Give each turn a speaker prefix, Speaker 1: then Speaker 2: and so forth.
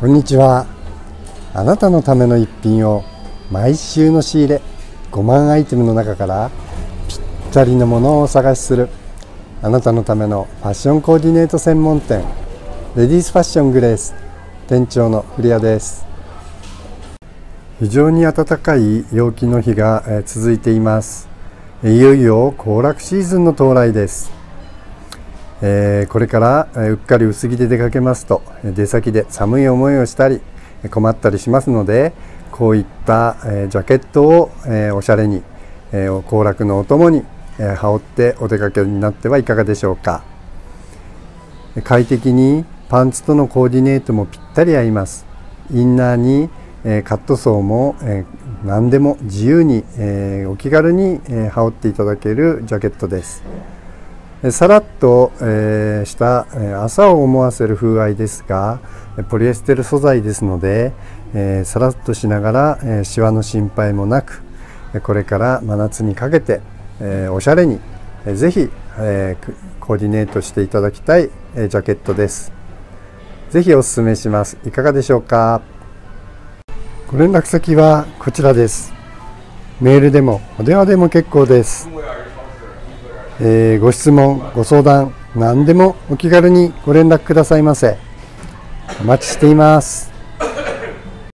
Speaker 1: こんにちは。あなたのための一品を毎週の仕入れ5万アイテムの中からぴったりのものをお探しするあなたのためのファッションコーディネート専門店レディースファッショングレース店長の古谷です。非常に暖かい陽気の日が続いています。いよいよ行楽シーズンの到来です。これからうっかり薄着で出かけますと出先で寒い思いをしたり困ったりしますので、こういったジャケットをおしゃれに行楽のお供に羽織ってお出かけになってはいかがでしょうか。快適にパンツとのコーディネートもぴったり合います。インナーにカットソーも何でも自由にお気軽に羽織っていただけるジャケットです。さらっとした朝を思わせる風合いですが、ポリエステル素材ですのでさらっとしながらシワの心配もなく、これから真夏にかけておしゃれにぜひコーディネートしていただきたいジャケットです。ぜひおすすめします。いかがでしょうか。ご連絡先はこちらです。メールでもお電話でも結構です。ご質問ご相談何でもお気軽にご連絡くださいませ。お待ちしています。